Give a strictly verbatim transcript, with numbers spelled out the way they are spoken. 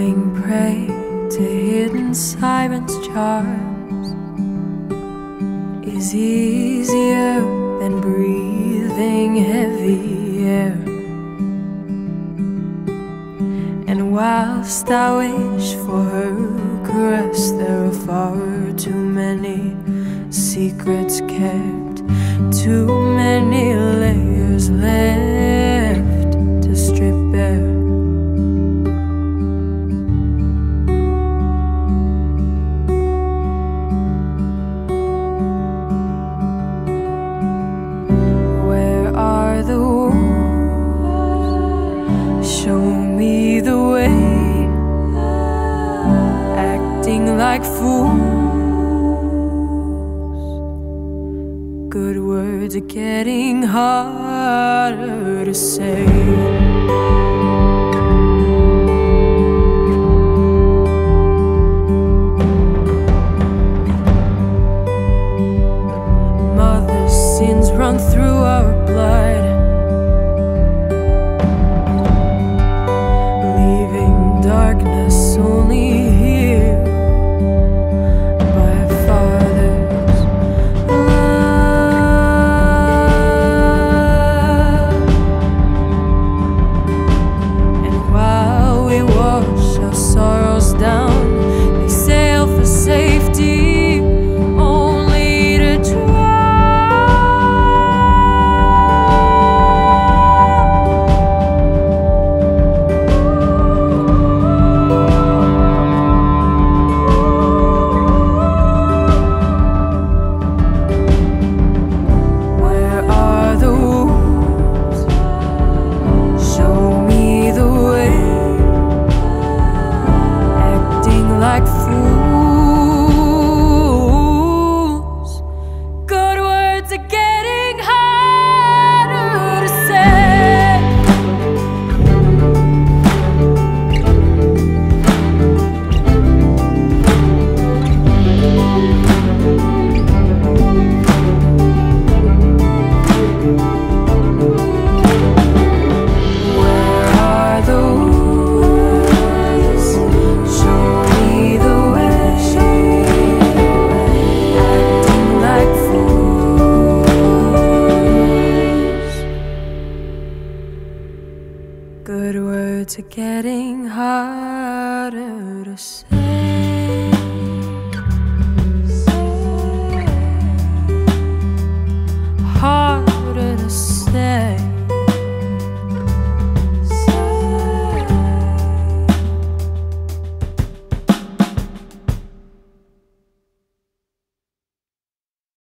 falling prey to hidden sirens' charms is easier than breathing heavy air. And whilst I wish for her caress, there are far too many secrets kept, too many layers left to strip bare. Where are the wolves? Show me the way. Acting like fools, good words are getting harder to say. Mother's sins run through our blood, leaving darkness only here by a father's love. And while we wash our sorrows down, they sail for safety, only to drown. Like fools, good words are getting harder to say. Where are the wolves? Show me the way. Acting like fools, good words are getting harder to say.